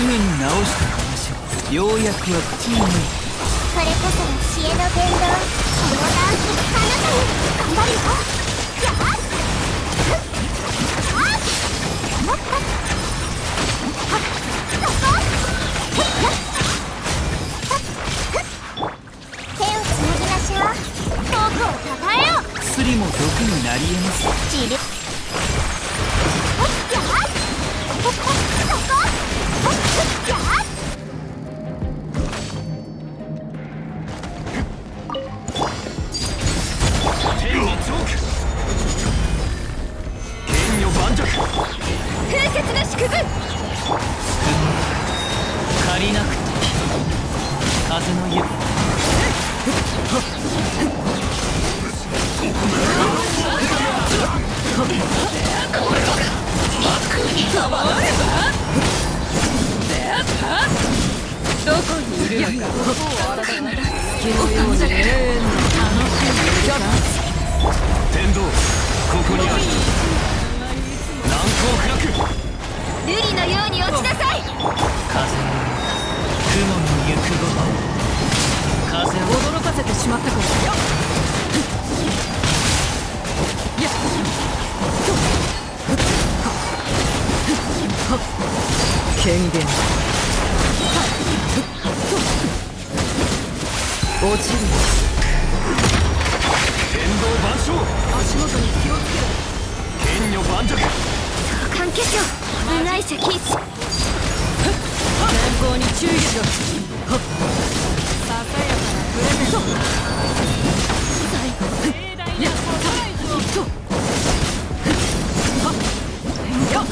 に直した話をようやくは口に抜いた。 これこそが知恵の伝道。このダンスあなたに頑張るよ。やっ手をつなぎましょう。僕をたたえよ。 薬も毒になり得ます。 治療。 借りなくて風の湯。 どこにいるのか。昨日ように永遠の楽しみ天道、ここにある。難攻不落。 瑠璃のように落ちなさい。 風の雲の行くごと風を驚かせてしまったからよ。権限落ちる。 天道万象。 足元に気をつけろ。 剣女盤石。 相関化粧部外者禁止。 前方に注意しろ。ささやかなプレゼント。最後盛大なサプライズを。よっ。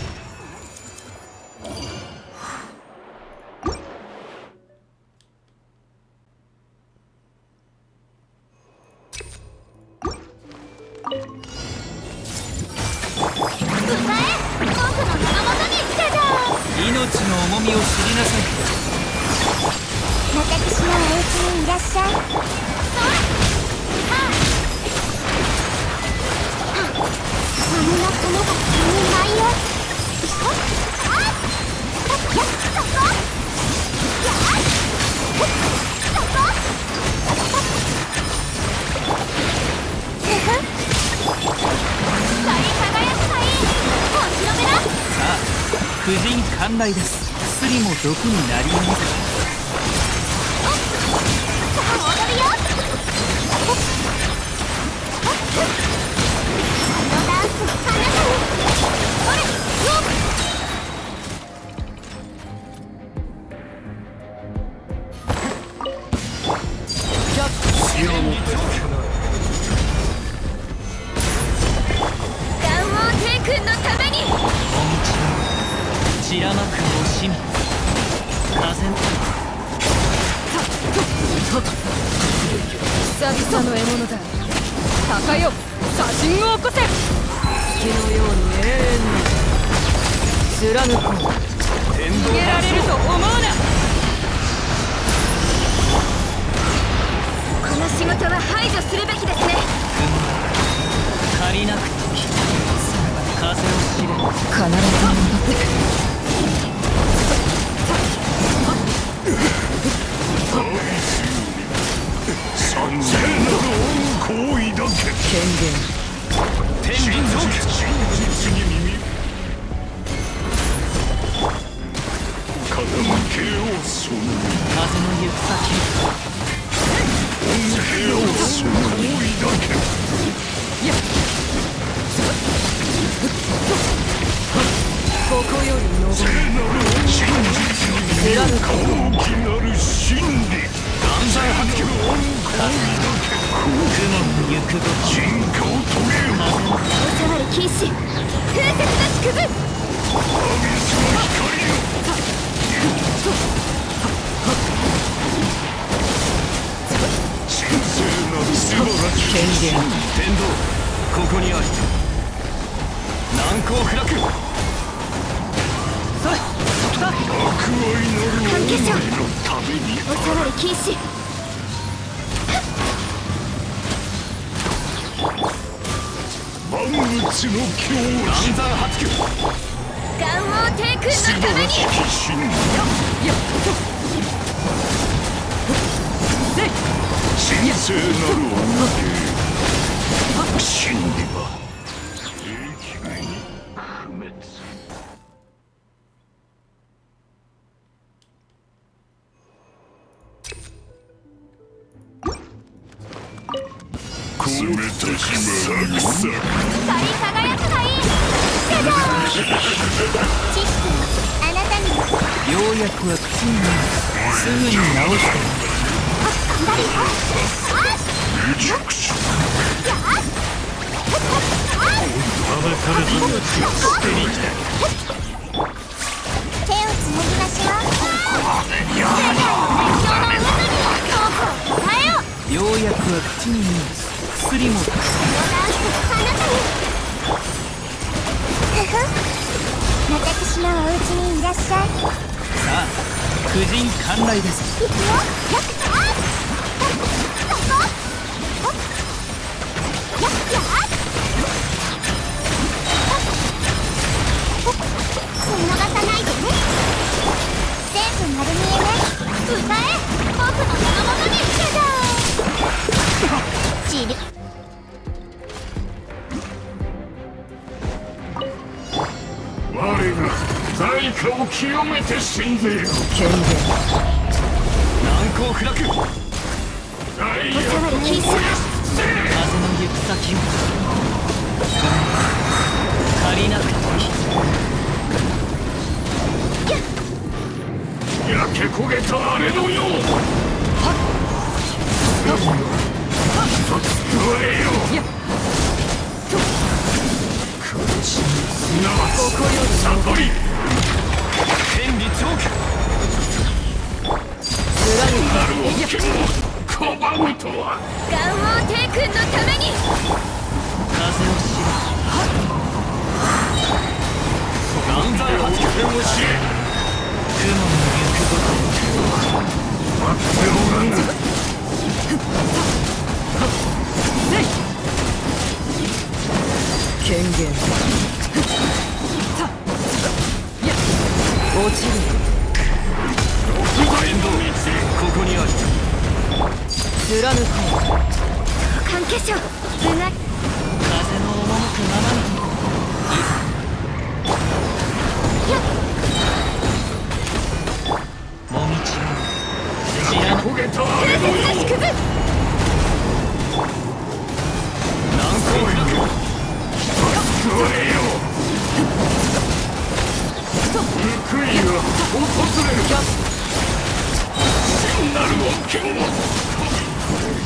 命の重みを知りなさい。 私のお家にいらっしゃい。あんな米が急に舞いよ。 婦人寛大です。薬も毒になり得ます。 踊るよ。このダンスあなたに。ほれよっ。元王帝君のために。 散らまく惜しみ。風の久々の獲物だ。鷹よ、写真を起こせ。月のように永遠の貫こう。逃げられると思うな。 この仕事は排除するべきですね。 借りなく時風を知れ。 必ず戻ってくる。 聖なる恩行為だけ。 権限天理真実に耳傾けよう。その風の行く先。 恩恵をその行為だけ。 ここより登聖る。 なる恩真実に耳大きなる真理。 断罪発揮。 恩行為だけ。 雲の行くごと進化を遂げよ。 お触り禁止。風雪なし崩。 神の光よ。神聖なる素晴らしい権限天道、ここにある。難攻不落。 博愛なる恩義のために。 お触り禁止。 万物の教断師。 山発揮。 ガンオー帝君のために素晴らしき真理やっせい神聖なる恩恵真理は永久に不滅。こめたしまうさ光り輝くがいい。じゃじゃーん。知識はあなたにも。 ようやくは口にすぐに直して頑張るよ。 弱者手をつなぎましょう。世界の熱狂の渦にトークを伝えよう。 ようやくは口に薬もこのダンスあなたに。ふふ。私のお家にいらっしゃい。 さあ婦人観来ですいくよ。やっ見逃さないでね。全部丸見えね。歌え僕のこのものに。じゃじゃーん。治療我が在家を清めて死んでいる。 権限難攻不落。 大おさわり必須。 風の行く先を借りなくていい焼け焦げたあれのよう一つ加えよう。 やっすなわち悟り天理チョーク。 なる恩恵を拒むとは。 ガンオー帝君のために。 風を知断罪発天を知れる雲の行くご待っておらぬ。 せい権限や落ちるエンドここにある。 貫こう関係者うが風の赴くままにもみち知らぬ焦げたあれのよう難攻不落。 加えよう。報いが訪れる。真なる恩恵を